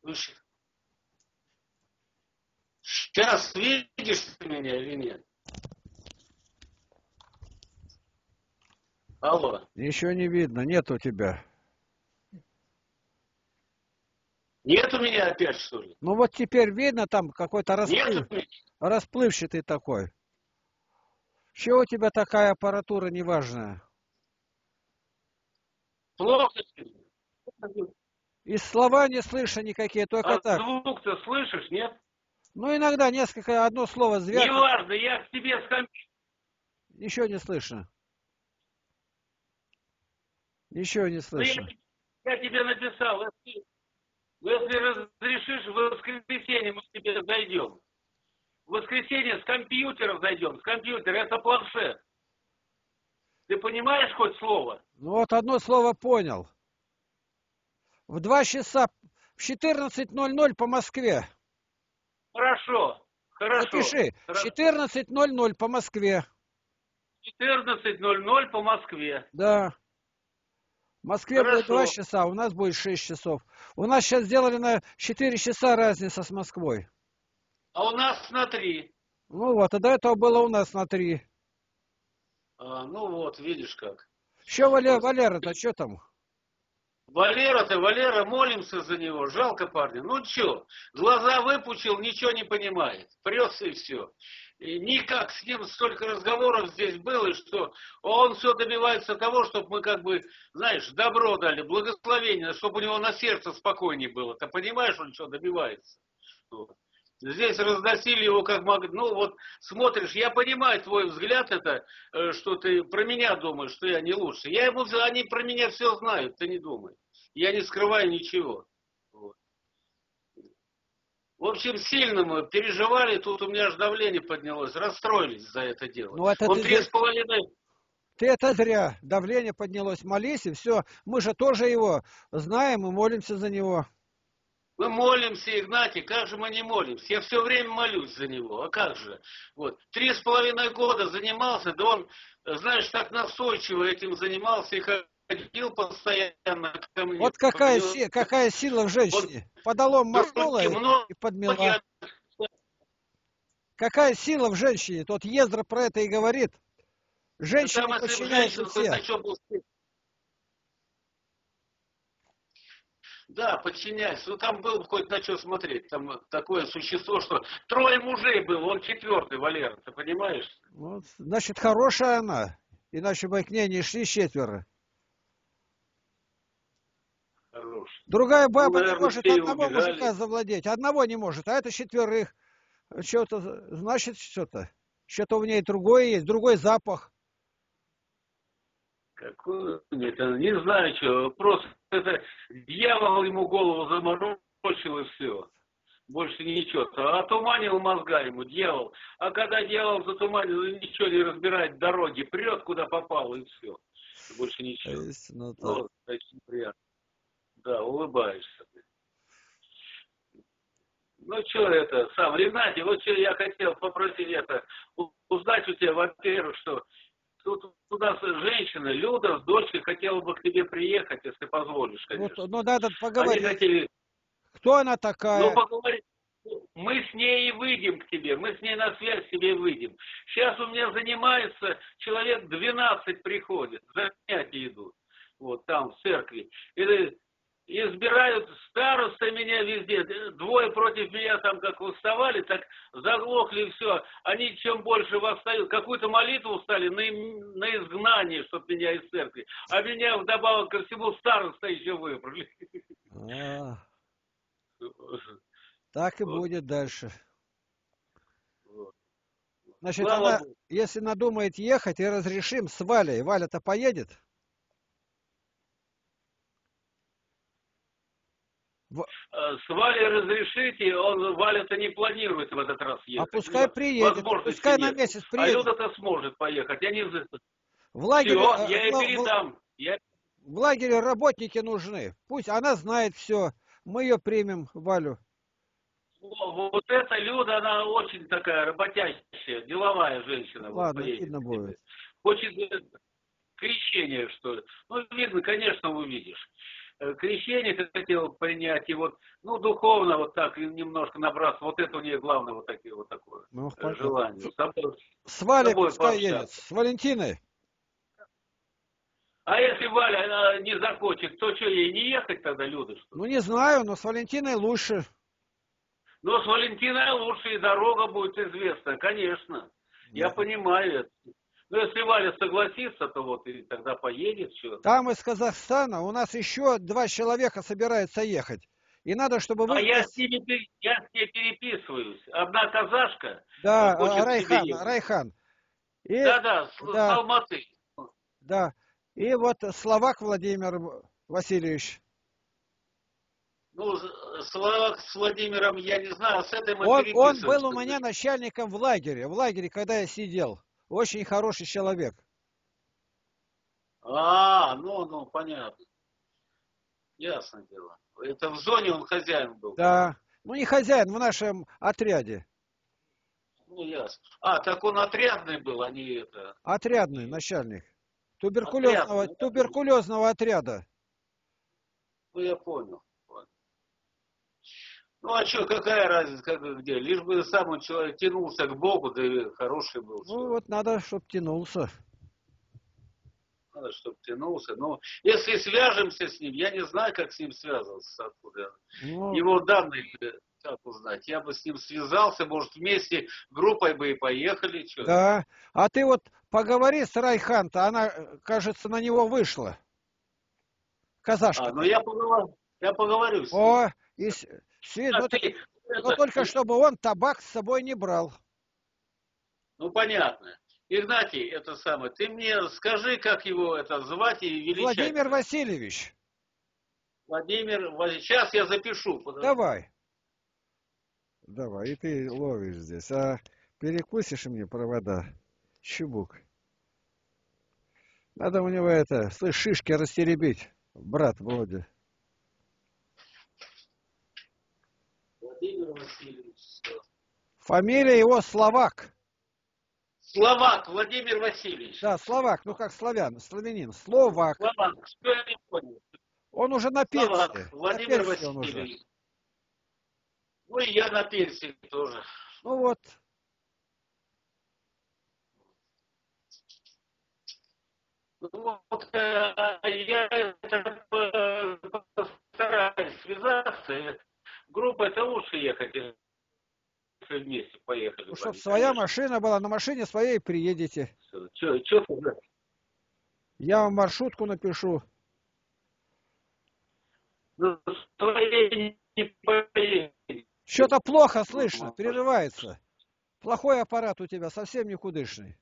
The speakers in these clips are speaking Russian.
Сейчас видишь ты меня или нет? Алло. Ничего не видно, нет у тебя. Нет у меня опять, что ли? Ну вот теперь видно, там какой-то Нет у меня? расплывчатый такой. Чего у тебя такая аппаратура неважная? Плохо. И слова не слышу никакие, только А так. звук-то слышишь, нет? Ну иногда несколько, одно слово звякнет, Неважно, я к тебе с компьютера. ничего не слышно. Ничего не Ну, слышно. я тебе написал, если разрешишь, в воскресенье мы к тебе зайдем. В воскресенье с компьютеров зайдем. С компьютера, это планшет. Ты понимаешь хоть слово? Ну вот одно слово понял. В 2 часа, в 14:00 по Москве. Хорошо, хорошо, Запиши, в хорошо. 14:00 по Москве. 14:00 по Москве. Да. В Москве будет 2 Хорошо. часа, у нас будет 6 часов. У нас сейчас сделали на 4 часа разница с Москвой. А у нас на 3. Ну вот, а до этого было у нас на 3. Ну вот, видишь как. Что Вот. Валера-то, что там? Валера, молимся за него. Жалко парня. Ну чё, глаза выпучил, ничего не понимает. Прется и все. И никак с ним столько разговоров здесь было, что он все добивается того, чтобы мы как бы, знаешь, добро дали, благословение, чтобы у него на сердце спокойнее было. Ты понимаешь, он что добивается? Вот. Здесь разносили его как могли. Ну вот смотришь, я понимаю твой взгляд, это, что ты про меня думаешь, что я не лучше. Они про меня все знают, ты не думай. Я не скрываю ничего. Вот. В общем, сильно мы переживали, тут у меня аж давление поднялось, расстроились за это дело. Ну это Он ты, 3,5. ты это зря. Давление поднялось, молись, и все. Мы же тоже его знаем и молимся за него. Мы молимся, Игнатий, как же мы не молимся? Я все время молюсь за него, а как же? Вот, 3,5 года занимался, да он, знаешь, так настойчиво этим занимался и ходил постоянно ко мне. Вот какая сила в Вот женщине. Подолом махнула и подмела. многие. Какая сила в женщине? Тот Ездра про это и говорит. Да там, Женщине если бы подчиняются женщина хоть все. на чем был. Да, подчиняйся. Ну там был хоть на что смотреть. Там такое существо, что 3 мужей было, он 4-й, Валера, ты понимаешь? Вот, значит, хорошая она. Иначе бы к ней не шли 4. Хорош. Другая Ну, баба не наверное, может все и одного убежали. мужика завладеть. Одного не может, а это 4. Что-то, значит, что-то. Что-то в ней другое есть, другой запах. Какой? Это, не знаю, что. Просто это дьявол ему голову заморочил и все. Больше ничего. Отуманил мозга ему дьявол. А когда дьявол затуманил, ничего не разбирает дороги, прет куда попало и все. Больше ничего. Ну, так. Вот, очень приятно. Да, улыбаешься. Ну, что это, сам, Ренатий, вот что я хотел попросить это, узнать у тебя, во-первых, что тут у нас женщина, Люда, с дочкой хотела бы к тебе приехать, если позволишь, конечно. Ну, надо Они поговорить. хотели, Кто она ну, такая? поговорить. Мы с ней и выйдем к тебе, мы с ней на связь тебе выйдем. Сейчас у меня занимается, человек 12 приходит, занятия идут, вот там, в церкви. И избирают староста меня везде, 2 против меня там как восставали, так заглохли и все. Они чем больше восстают, какую-то молитву стали на изгнание, чтобы меня из церкви. А меня вдобавок ко всему староста еще выбрали. А, так и будет дальше. Значит, Слава она, Богу. если надумает ехать, и разрешим с Валей. Валя-то поедет? С Валей разрешите, Валя-то не планирует в этот раз А ехать. У пускай нее приедет, возможности пускай на нет. месяц А приедет. Люда-то сможет поехать. В лагере, Все, я ей передам. в лагере работники нужны. Пусть она знает все. Мы ее примем, Валю. Вот эта Люда, она очень такая работящая, деловая женщина. Вот Ладно, поедет видно к тебе. будет. Хочет крещение, что ли. Ну, видно, конечно, увидишь. крещение хотел принять, и вот, ну, духовно вот так немножко набраться. Вот это у нее главное, вот такие вот такое Ну, понятно. желание. С С Валей тобой пускай едет. пообщаться. С Валентиной. А если Валя она не захочет, то что, ей не ехать тогда, Люда, что ли? Ну, не знаю, но с Валентиной лучше. Но с Валентиной лучше, и дорога будет известна, конечно. Я Да. понимаю это. Но если Валя согласится, то вот и тогда поедет, что. Там из Казахстана у нас еще 2 человека собираются ехать. И надо, чтобы А вы вместе... я с ней переписываюсь. Одна казашка Да, хочет к тебе Райхан, ехать. Райхан. И, Да-да, с да, Алматы. да. И вот Словак Владимир Васильевич. Ну, с Владимиром я не знаю, с этой мы Он был у переписываемся. меня начальником в лагере. В лагере, когда я сидел. Очень хороший человек. Ну, понятно. Ясно дело. Это в зоне он хозяин был. Да. Ну, не хозяин, в нашем отряде. Ну, ясно. Так он отрядный был, а не это. Отрядный начальник. Отрядный. Туберкулезного отряда. Ну, я понял. Ну, а что, какая разница, как и где? Лишь бы сам он человек тянулся к Богу, да и хороший был Ну, человек. вот надо, чтоб тянулся. Надо, чтобы тянулся. Но если свяжемся с ним, я не знаю, как с ним связываться, откуда. Ну, Его данные, как узнать? Я бы с ним связался, может, вместе группой бы и поехали. Что? да. А ты вот поговори с Райхан-то, она, кажется, на него вышла. Казашка. Ну я поговорю с ним. О, А ну, ты, но только чтобы он табак с собой не брал. ну, понятно. Игнатий, это самое, ты мне скажи, как его это звать и величать. Владимир Васильевич. Владимир, сейчас я запишу. Подожди. Давай. Давай, и ты ловишь здесь. А перекусишь мне провода? Чубук. Надо у него это, слышь, шишки растеребить. Брат Володя. Владимир Васильевич. Фамилия его Словак. Словак Владимир Васильевич. Да, Словак, ну как славянин. Словак. Словак, что я не понял. Он уже на Словак пенсии. На Владимир пенсии он уже. Васильевич. Ну и я на пенсии тоже. Ну вот. Ну, вот, я постараюсь связаться. Группа это лучше ехать, если вместе поехали. Ну, чтоб своя машина была, на машине своей приедете. Что Я вам маршрутку напишу. ну, своей не поедем. Что-то плохо слышно, прерывается. Плохой аппарат у тебя, совсем никудышный.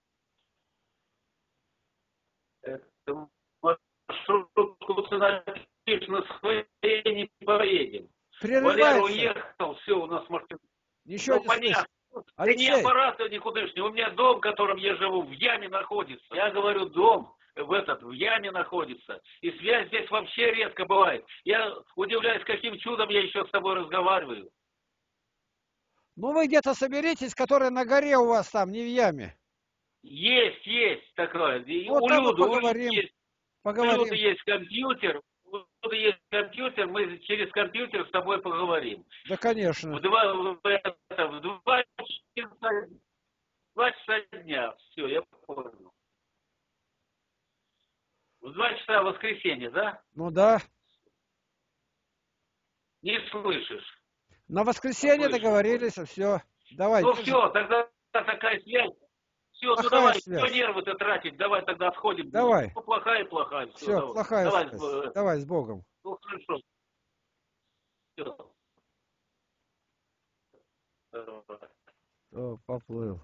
Маршрутку ты напишешь, на своей не поедем. Валера Прерывается. уехал, все, у нас машина. Ничего не слышно. Да не Алексей, аппарат никудышний. У меня дом, в котором я живу, в яме находится. Я говорю, дом в яме находится. И связь здесь вообще редко бывает. Я удивляюсь, каким чудом я еще с тобой разговариваю. ну вы где-то соберитесь, который на горе у вас там, не в яме. Есть такое. И Вот у там мы Люды поговорим. есть. У Люды есть компьютер. У Люды есть компьютер. Мы через компьютер с тобой поговорим. Да, конечно. В 2 часа дня. Все, я понял. В 2 часа воскресенье, да? Ну да. Не слышишь. На воскресенье Слышу. договорились, все. Давай. Ну держи. все, тогда такая связь. Все, ну Плохая давай, связь. что нервы-то тратить, давай тогда отходим. Давай. Ну, плохая. Все, давай. плохая Давай, связь. Давай, с Богом. ну хорошо. Все. О, поплыл.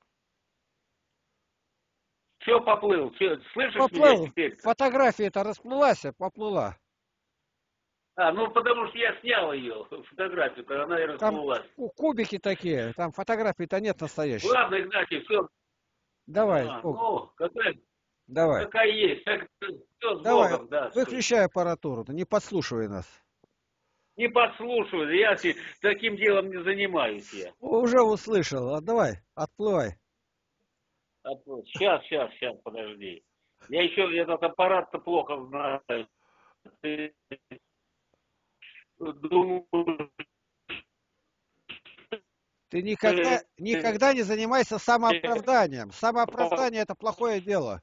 Все поплыл. Слышишь меня Поплыл. теперь? Фотография-то расплылась, поплыла. Ну потому что я снял ее, фотографию-то, она и Там расплылась. кубики такие, там фотографий-то нет настоящих. Ладно, Игнатий, все. Давай, с Богом. Ну, Давай. какая есть. Так, все с Давай, Богом, да. выключай аппаратуру, не подслушивай нас. Не подслушивай, я таким делом не занимаюсь я. Уже услышал, давай, отплывай. Сейчас, подожди. Я еще этот аппарат-то плохо знаю. думаю, Ты никогда не занимайся самооправданием. Самооправдание – это плохое дело.